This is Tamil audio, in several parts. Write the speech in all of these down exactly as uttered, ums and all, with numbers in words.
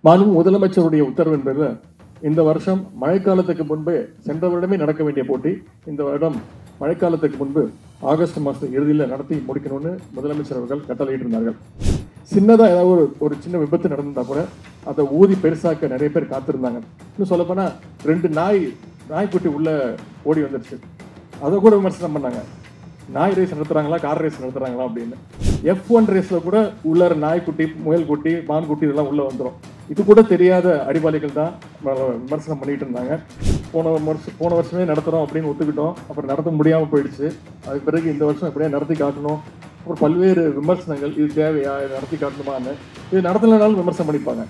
மாண்பு முதலமைச்சருடைய உத்தரவின் பேரில் இந்த வருஷம் மழைக்காலத்துக்கு முன்பே சென்ற வருடமே நடக்க வேண்டிய போட்டி இந்த வருடம் மழைக்காலத்துக்கு முன்பு ஆகஸ்ட் மாதம் இறுதியில் நடத்தி முடிக்கணும்னு முதலமைச்சர் அவர்கள் கட்டளையிட்டிருந்தார்கள். சின்னதாக ஏதாவது ஒரு ஒரு சின்ன விபத்து நடந்திருந்தா கூட அதை ஊதி பெருசாக்க நிறைய பேர் காத்திருந்தாங்க. இன்னும் சொல்லப்போனால் ரெண்டு நாய் நாய்க்குட்டி உள்ள ஓடி வந்துருச்சு. அதை கூட விமர்சனம் பண்ணாங்க. நாய் ரேஸ் நடத்துறாங்களா கார் ரேஸ் நடத்துறாங்களா அப்படின்னு. எஃப் ஒன் ரேஸ்ல கூட உள்ளார நாய்க்குட்டி முயல் குட்டி மான் குட்டி இதெல்லாம் உள்ள வந்துடும். இது கூட தெரியாத அடிபாளிகள் தான் விமர்சனம் பண்ணிட்டு இருந்தாங்க. போன வருஷம் போன வருஷமே நடத்துறோம் அப்படின்னு ஒத்துக்கிட்டோம். அப்புறம் நடத்த முடியாமல் போயிடுச்சு. அதுக்கு பிறகு இந்த வருஷம் எப்படியா நடத்தி காட்டணும். அப்புறம் பல்வேறு விமர்சனங்கள், இது தேவையா, இதை நடத்தி காட்டணுமான்னு. இது நடத்தலைனாலும் விமர்சனம் பண்ணிப்பாங்க.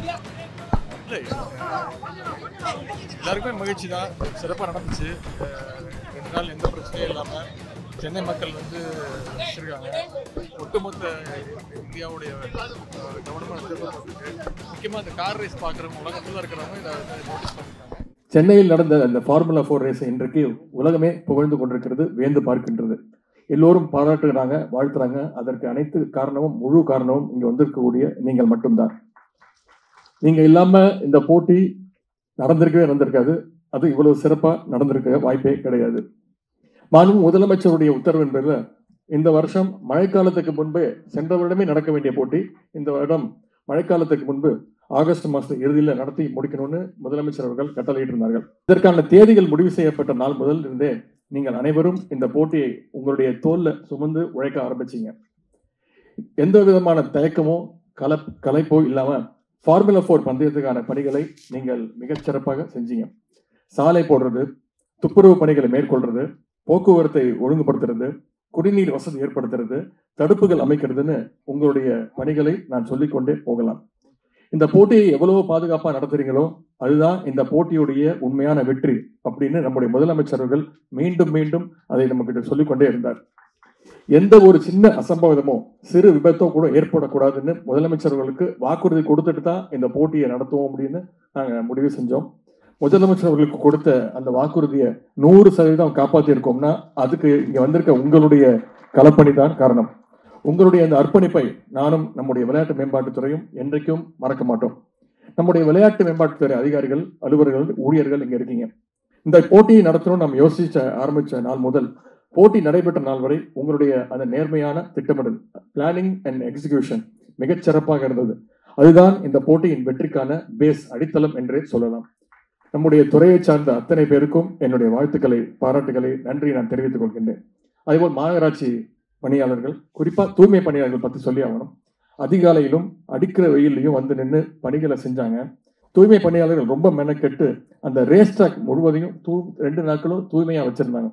எல்லாருக்குமே மகிழ்ச்சி தான். சிறப்பாக நடந்துச்சு. ரெண்டு நாள் எந்த பிரச்சனையும் இல்லாமல் சென்னை மக்கள் வந்து வச்சிருக்காங்க. ஒட்டுமொத்த இந்தியாவுடைய கவனமாக முக்கியமாக இந்த கார் ரேஸ் பார்க்குறவங்க உலகத்தில் இருக்கிறவங்க இதை நோட்டீஸ் பண்ணிருக்காங்க. சென்னையில் நடந்த அந்த ஃபார்முலா ஃபோர் ரேஸை இன்றைக்கு உலகமே புகழ்ந்து கொண்டிருக்கிறது, வியந்து பார்க்கின்றது. எல்லோரும் பாராட்டுகிறாங்க, வாழ்த்துறாங்க. அதற்கு அனைத்து காரணமும் முழு காரணமும் இங்கே வந்திருக்கக்கூடிய நீங்கள் மட்டும்தான். நீங்கள் இல்லாமல் இந்த போட்டி நடந்திருக்கவே நடந்திருக்காது. அது இவ்வளவு சிறப்பாக நடந்திருக்க வாய்ப்பே கிடையாது. மாண்பு முதலமைச்சருடைய உத்தரவின் பேரில் இந்த வருஷம் மழைக்காலத்துக்கு முன்பே சென்ற வருடமே நடக்க வேண்டிய போட்டி இந்த வருடம் மழைக்காலத்துக்கு முன்பு ஆகஸ்ட் மாதம் இறுதியில் நடத்தி முடிக்கணும்னு முதலமைச்சர் அவர்கள் கட்டளையிட்டிருந்தார்கள். இதற்கான தேதிகள் முடிவு செய்யப்பட்ட நாள் முதல் இருந்தே நீங்கள் அனைவரும் இந்த போட்டியை உங்களுடைய தோல்ல சுமந்து உழைக்க ஆரம்பிச்சிங்க. எந்த விதமான தயக்கமோ கல கலைப்போ இல்லாமல் ஃபார்முலா ஃபோர் பந்தயத்துக்கான பணிகளை நீங்கள் மிகச்சிறப்பாக செஞ்சீங்க. சாலை போடுறது, துப்புரவு பணிகளை மேற்கொள்றது, போக்குவரத்தை ஒழுங்குபடுத்துறது, குடிநீர் வசதி ஏற்படுத்துறது, தடுப்புகள் அமைக்கிறதுன்னு உங்களுடைய பணிகளை நான் சொல்லிக்கொண்டே போகலாம். இந்த போட்டியை எவ்வளவு பாதுகாப்பாக நடத்துறீங்களோ அதுதான் இந்த போட்டியுடைய உண்மையான வெற்றி அப்படின்னு நம்முடைய முதலமைச்சர்கள் மீண்டும் மீண்டும் அதை நம்ம கிட்ட சொல்லிக்கொண்டே இருந்தார். எந்த ஒரு சின்ன அசம்பாவிதமோ சிறு விபத்தோ கூட ஏற்படக்கூடாதுன்னு முதலமைச்சர்களுக்கு வாக்குறுதி கொடுத்துட்டு தான் இந்த போட்டியை நடத்துவோம் அப்படின்னு நாங்கள் முடிவு செஞ்சோம். முதலமைச்சர் அவர்களுக்கு கொடுத்த அந்த வாக்குறுதியை நூறு சதவீதம் காப்பாற்றி இருக்கோம்னா அதுக்கு இங்க வந்திருக்க உங்களுடைய களப்பணி தான் காரணம். உங்களுடைய அந்த அர்ப்பணிப்பை நானும் நம்முடைய விளையாட்டு மேம்பாட்டுத்துறையும் என்றைக்கும் மறக்க மாட்டோம். நம்முடைய விளையாட்டு மேம்பாட்டுத்துறை அதிகாரிகள், அலுவலர்கள், ஊழியர்கள் இங்க இருக்கீங்க. இந்த போட்டியை நடத்தணும் நம்ம யோசிச்ச ஆரம்பிச்ச நாள் முதல் போட்டி நடைபெற்ற நாள் வரை உங்களுடைய அந்த நேர்மையான திட்டமிடல், பிளானிங் அண்ட் எக்ஸிகியூஷன் மிகச்சிறப்பாக இருந்தது. அதுதான் இந்த போட்டியின் வெற்றிக்கான பேஸ், அடித்தளம் என்றே சொல்லலாம். நம்முடைய துறையை சார்ந்த அத்தனை பேருக்கும் என்னுடைய வாழ்த்துக்களை, பாராட்டுகளை, நன்றி நான் தெரிவித்துக் கொள்கின்றேன். அதேபோல் மாநகராட்சி பணியாளர்கள், குறிப்பா தூய்மை பணியாளர்கள் பற்றி சொல்லி ஆகணும். அதிகாலையிலும் அடிக்கிற வெயிலையும் வந்து நின்று பணிகளை செஞ்சாங்க. தூய்மை பணியாளர்கள் ரொம்ப மெனக்கெட்டு அந்த ரேஸ் ட்ராக் முழுவதையும் தூ ரெண்டு நாட்களும் தூய்மையா வச்சிருந்தாங்க.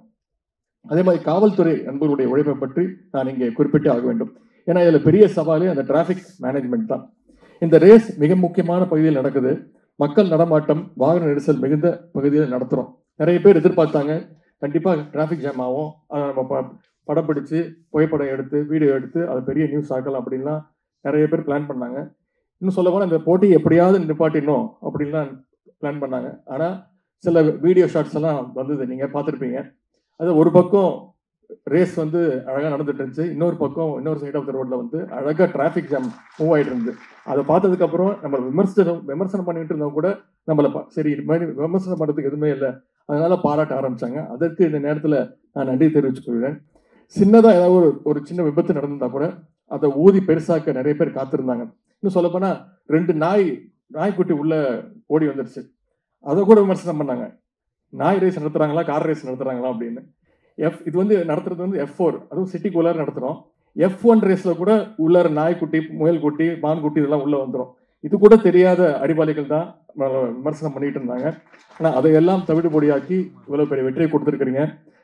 அதே மாதிரி காவல்துறை நண்பர்களுடைய உழைப்பை பற்றி நான் இங்கே குறிப்பிட்டு ஆக வேண்டும். ஏன்னா இதுல பெரிய சவாலே அந்த டிராபிக் மேனேஜ்மெண்ட் தான். இந்த ரேஸ் மிக முக்கியமான பகுதியில் நடக்குது. மக்கள் நடமாட்டம், வாகன நெரிசல் மிகுந்த பகுதியில் நடத்துகிறோம். நிறைய பேர் எதிர்பார்த்தாங்க கண்டிப்பாக டிராஃபிக் ஜாம் ஆகும், அதை நம்ம படம் பிடிச்சு புகைப்படம் எடுத்து வீடியோ எடுத்து அது பெரிய நியூஸ் ஆக்கலாம் அப்படின்லாம் நிறைய பேர் பிளான் பண்ணாங்க. இன்னும் சொல்ல போனால் இந்த போட்டி எப்படியாவது நிப்பாட்டிடணும் அப்படின்லாம் பிளான் பண்ணாங்க. ஆனால் சில வீடியோ ஷாட்ஸ் எல்லாம் வந்தது, நீங்கள் பார்த்துருப்பீங்க. அது ஒரு பக்கம் ரேஸ் வந்து அழகாக நடந்துட்டு இருந்துச்சு, இன்னொரு பக்கம் இன்னொரு சைட் ஆஃப் த ரோட்ல வந்து அழகாக டிராஃபிக் ஜாம் மூவ் ஆகிட்டு இருந்தது. அதை பார்த்ததுக்கு அப்புறம் நம்ம விமர்சனம் விமர்சனம் பண்ணிட்டு இருந்தவங்க கூட நம்மளை சரி இது மாதிரி விமர்சனம் பண்ணுறதுக்கு எதுவுமே இல்லை, அதனால பாராட்ட ஆரம்பிச்சாங்க. அதற்கு இந்த நேரத்தில் நான் நன்றி தெரிவித்துக் கொள்கிறேன். சின்னதாக ஏதாவது ஒரு ஒரு சின்ன விபத்து நடந்திருந்தா கூட அதை ஊதி பெருசாக்க நிறைய பேர் காத்திருந்தாங்க. இன்னும் சொல்லப்போனால் ரெண்டு நாய் நாய்க்குட்டி உள்ள ஓடி வந்துருச்சு. அதை கூட விமர்சனம் பண்ணாங்க. நாய் ரேஸ் நடத்துறாங்களா கார் ரேஸ் நடத்துறாங்களா அப்படின்னு. எஃப் இது வந்து நடத்துறது வந்து எஃப் ஃபோர், அதுவும் சிட்டிக்குள்ளார நடத்துகிறோம். எஃப் ஒன் ரேஸ்ல கூட உள்ளார நாய்க்குட்டி முயல் குட்டி மான் குட்டி இதெல்லாம் உள்ள வந்துடும். இது கூட தெரியாத அடிபாளிகள் தான் விமர்சனம் பண்ணிட்டு இருந்தாங்க. ஆனால் அதையெல்லாம் தவிடுபொடியாக்கி இவ்வளவு பெரிய வெற்றியை கொடுத்துருக்கிறீங்க.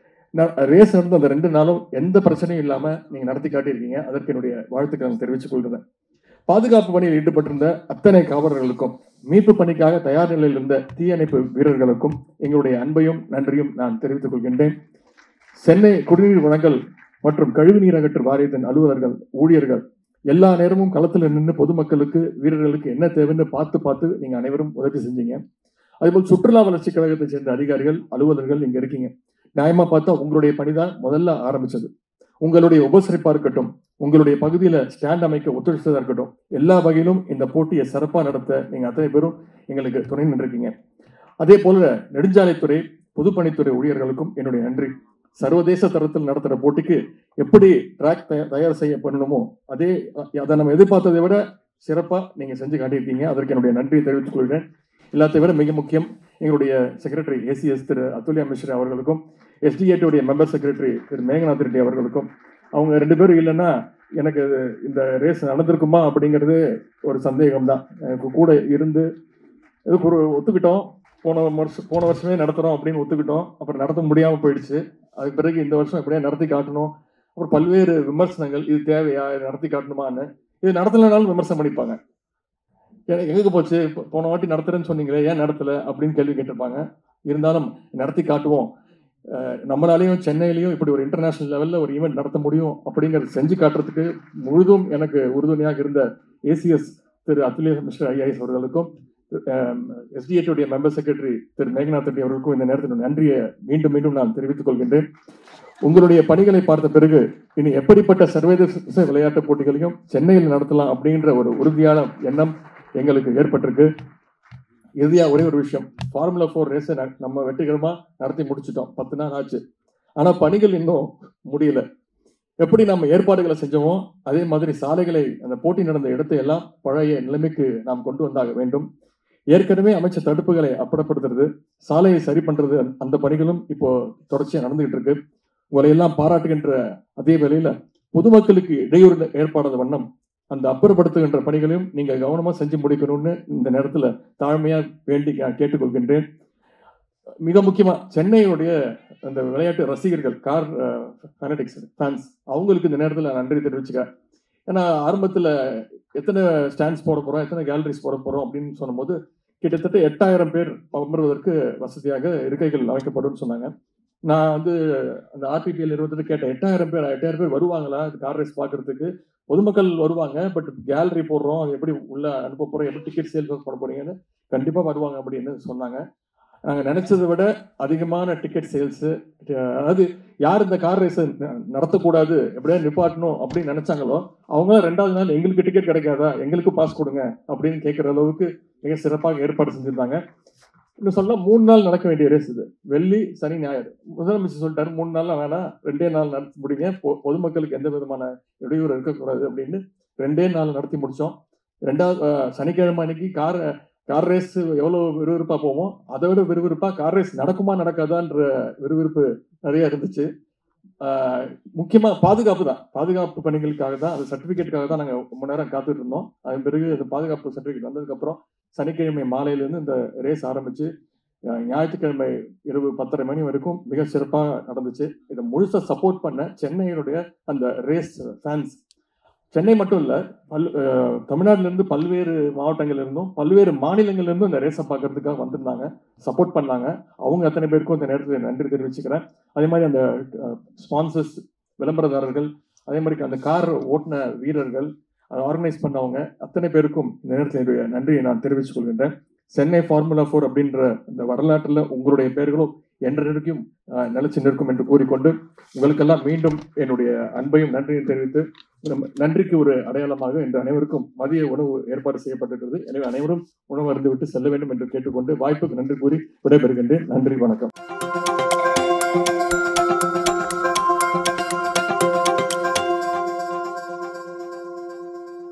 ரேஸ் நடந்த அந்த ரெண்டு நாளும் எந்த பிரச்சனையும் இல்லாமல் நீங்கள் நடத்தி காட்டியிருக்கீங்க. அதற்கு என்னுடைய வாழ்த்துக்களை நான் தெரிவித்துக் கொள்கிறேன். பாதுகாப்பு பணியில் ஈடுபட்டிருந்த அத்தனை காவலர்களுக்கும், மீட்பு பணிக்காக தயார் நிலையில் இருந்த தீயணைப்பு வீரர்களுக்கும் எங்களுடைய அன்பையும் நன்றியும் நான் தெரிவித்துக் கொள்கின்றேன். சென்னை குடிநீர் வழங்கல் மற்றும் கழிவுநீர் அகற்று வாரியத்தின் அலுவலர்கள், ஊழியர்கள் எல்லா நேரமும் களத்தில் நின்று பொதுமக்களுக்கு, வீரர்களுக்கு என்ன தேவைன்னு பார்த்து பார்த்து நீங்கள் அனைவரும் உதவி செஞ்சீங்க. அதேபோல் சுற்றுலா வளர்ச்சி கழகத்தை சேர்ந்த அதிகாரிகள், அலுவலர்கள் இங்கே இருக்கீங்க. நியாயமா பார்த்தா உங்களுடைய பணிதான் முதல்ல ஆரம்பிச்சது. உங்களுடைய உபசரிப்பா இருக்கட்டும், உங்களுடைய பகுதியில் ஸ்டாண்ட் அமைக்க ஒத்துழைச்சதாக இருக்கட்டும், எல்லா வகையிலும் இந்த போட்டியை சிறப்பாக நடத்த நீங்கள் அத்தனை பேரும் எங்களுக்கு துணை நின்றுருக்கீங்க. அதே போல நெடுஞ்சாலைத்துறை, பொதுப்பணித்துறை ஊழியர்களுக்கும் என்னுடைய நன்றி. சர்வதேச தரத்தில் நடத்துகிற போட்டிக்கு எப்படி ட்ராக் தயார் செய்ய பண்ணணுமோ அதே அதை நம்ம எதிர்பார்த்ததை விட சிறப்பாக நீங்கள் செஞ்சு காட்டியிருக்கீங்க. அதற்கு என்னுடைய நன்றியை தெரிவித்துக் கொள்கிறேன். எல்லாத்தை விட மிக முக்கியம் எங்களுடைய செக்ரட்டரி ஏசிஎஸ் திரு அதுல்யா மிஸ்ரா அவர்களுக்கும், எஸ்டிஏடியுடைய மெம்பர் செக்ரட்டரி திரு மேகநாத் ரெட்டி அவர்களுக்கும். அவங்க ரெண்டு பேரும் இல்லைன்னா எனக்கு இந்த ரேஸ் நடந்திருக்குமா அப்படிங்கிறது ஒரு சந்தேகம் தான். எனக்கு கூட இருந்து இதுக்கு ஒரு ஒத்துக்கிட்டோம், போன வருஷம் போன வருஷமே நடத்துகிறோம் அப்படின்னு ஒத்துக்கிட்டோம். அப்புறம் நடத்த முடியாமல் போயிடுச்சு. அதுக்கு பிறகு இந்த வருஷம் எப்படியா நடத்தி காட்டணும். அப்புறம் பல்வேறு விமர்சனங்கள், இது தேவையா, இது நடத்தி காட்டணுமான்னு. இது நடத்தலைனாலும் விமர்சனம் பண்ணிப்பாங்க. எங்களுக்கு போச்சு, போன வாட்டி நடத்துறேன்னு சொன்னீங்களே, ஏன் நடத்தலை அப்படின்னு கேள்வி கேட்டிருப்பாங்க. இருந்தாலும் நடத்தி காட்டுவோம். நம்மளாலையும் சென்னையிலையும் இப்படி ஒரு இன்டர்நேஷனல் லெவலில் ஒரு ஈவெண்ட் நடத்த முடியும் அப்படிங்கிறது செஞ்சு காட்டுறதுக்கு முழுதும் எனக்கு உறுதுணையாக இருந்த ஏசிஎஸ் திரு அதுல்யா மிஸ்ரா ஐஏஎஸ் அவர்களுக்கும், எஸ்டிஏடியுடைய மெம்பர் செக்ரட்டரி திரு மேகநாத் ரெட்டி அவர்களுக்கும் இந்த நேரத்தில் நன்றியை மீண்டும் மீண்டும் நான் தெரிவித்துக் கொள்கின்றேன். உங்களுடைய பணிகளை பார்த்த பிறகு இனி எப்படிப்பட்ட சர்வதேச விளையாட்டுப் போட்டிகளையும் சென்னையில் நடத்தலாம் அப்படின்ற ஒரு உறுதியான எண்ணம் எங்களுக்கு ஏற்பட்டிருக்கு. இறுதியாக ஒரே ஒரு விஷயம், ஃபார்முலா ஃபோர் ரேஸை நம்ம வெற்றிகரமாக நடத்தி முடிச்சிட்டோம். பத்து நாள் ஆச்சு. ஆனால் பணிகள் இன்னும் முடியல. எப்படி நம்ம ஏற்பாடுகளை செஞ்சோமோ அதே மாதிரி சாலைகளை, அந்த போட்டி நடந்த இடத்தை எல்லாம் பழைய நிலைமைக்கு நாம் கொண்டு வந்தாக வேண்டும். ஏற்கனவே அமைச்ச தடுப்புகளை அப்புறப்படுத்துறது, சாலையை சரி பண்றது, அந்த பணிகளும் இப்போ தொடர்ச்சியாக நடந்துகிட்டு இருக்கு. உங்களை எல்லாம் பாராட்டுகின்ற அதே வேளையில பொதுமக்களுக்கு இடையூறு ஏற்பாடாத வண்ணம் அந்த அப்புறப்படுத்துகின்ற பணிகளையும் நீங்க கவனமா செஞ்சு முடிக்கணும்னு இந்த நேரத்துல தாழ்மையா வேண்டி கேட்டுக்கொள்கின்றேன். மிக முக்கியமா சென்னையுடைய அந்த விளையாட்டு ரசிகர்கள், கார் ஃபேனடிக்ஸ் ஃபேன்ஸ், அவங்களுக்கு இந்த நேரத்துல நன்றி தெரிவிச்சுக்க. ஏன்னா ஆரம்பத்துல எத்தனை ஸ்டாண்ட்ஸ் போட போறோம், எத்தனை கேலரிஸ் போட போறோம் அப்படின்னு சொன்னபோது கிட்டத்தட்ட எட்டாயிரம் பேர் அமர்வதற்கு வசதியாக இருக்கைகள் அமைக்கப்படும் சொன்னாங்க. நான் வந்து அந்த ஆர்பிபிஎல் நிறுவனத்துக்கு கேட்டேன், எட்டாயிரம் பேர் எட்டாயிரம் பேர் வருவாங்களா கார் ரேஸ் பார்க்கறதுக்கு? பொதுமக்கள் வருவாங்க, பட் கேலரி போடுறோம், அது எப்படி உள்ள அனுப்ப போறோம், எப்படி டிக்கெட் சேல் பண்ண போறீங்கன்னு. கண்டிப்பா வருவாங்க அப்படின்னு சொன்னாங்க. நாங்கள் நினைச்சதை விட அதிகமான டிக்கெட் சேல்ஸு. அதாவது யார் இந்த கார் ரேஸை நடத்தக்கூடாது, எப்படியா நிப்பாட்டணும் அப்படின்னு நினைச்சாங்களோ அவங்க ரெண்டாவது நாள் எங்களுக்கு டிக்கெட் கிடைக்காதா, எங்களுக்கு பாஸ் கொடுங்க அப்படின்னு கேட்குற அளவுக்கு மிக சிறப்பாக ஏற்பாடு செஞ்சிருந்தாங்க. இன்னும் சொல்ல மூணு நாள் நடக்க வேண்டிய ரேஸ் இது. வெள்ளி, சனி, ஞாயிறு. முதலமைச்சர் சொல்லிட்டாரு மூணு நாள்லாம் வேணாம், ரெண்டே நாள் நடத்தி முடிங்க, பொதுமக்களுக்கு எந்த விதமான இடையூறு இருக்கக்கூடாது அப்படின்னு ரெண்டே நாள் நடத்தி முடிச்சோம். ரெண்டாவது சனிக்கிழமை அன்னைக்கு கார் கார் ரேஸ் எவ்வளோ விறுவிறுப்பாக போவோம், அதை விட விறுவிறுப்பாக கார் ரேஸ் நடக்குமா நடக்காதான்ற விறுவிறுப்பு நிறைய இருந்துச்சு. முக்கியமாக பாதுகாப்பு தான், பாதுகாப்பு பணிகளுக்காக தான், அது சர்டிஃபிகேட்டுக்காக தான் நாங்கள் ரொம்ப நேரம் காத்துட்டு இருந்தோம். அதன் பிறகு அந்த பாதுகாப்பு சர்டிஃபிகேட் வந்ததுக்கப்புறம் சனிக்கிழமை மாலையிலேருந்து இந்த ரேஸ் ஆரம்பிச்சு ஞாயிற்றுக்கிழமை இரவு பத்தரை மணி வரைக்கும் மிக சிறப்பாக நடந்துச்சு. இதை முழுசாக சப்போர்ட் பண்ண சென்னையினுடைய அந்த ரேஸ் ஃபேன்ஸ், சென்னை மட்டும் இல்லை, பல் தமிழ்நாட்டிலேருந்து பல்வேறு மாவட்டங்கள் இருந்தும் பல்வேறு மாநிலங்கள்லேருந்தும் இந்த ரேஸை பார்க்கறதுக்காக வந்திருந்தாங்க, சப்போர்ட் பண்ணாங்க. அவங்க அத்தனை பேருக்கும் இந்த நேரத்தில் நன்றி தெரிவிச்சுக்கிறேன். அதே மாதிரி அந்த ஸ்பான்சர்ஸ், விளம்பரதாரர்கள், அதே மாதிரி அந்த கார் ஓட்டின வீரர்கள், அதை ஆர்கனைஸ் பண்ணவங்க அத்தனை பேருக்கும் இந்த நேரத்தில் நன்றியை நான் தெரிவித்துக் கொள்கின்றேன். சென்னை ஃபார்முலா ஃபோர் அப்படின்ற இந்த வரலாற்றில் உங்களுடைய பெயர்களும் என்றைக்கும் நிலைச்சு நிற்கும் என்று கூறிக்கொண்டு உங்களுக்கெல்லாம் மீண்டும் என்னுடைய அன்பையும் நன்றியும் தெரிவித்து, நன்றிக்கு ஒரு அடையாளமாக இன்று அனைவருக்கும் மதிய உணவு ஏற்பாடு செய்யப்பட்டிருக்கிறது. எனவே அனைவரும் உணவு அருந்துவிட்டு செல்ல வேண்டும் என்று கேட்டுக்கொண்டு வாய்ப்புக்கு நன்றி கூறி விடைபெறுகின்றேன். நன்றி, வணக்கம்.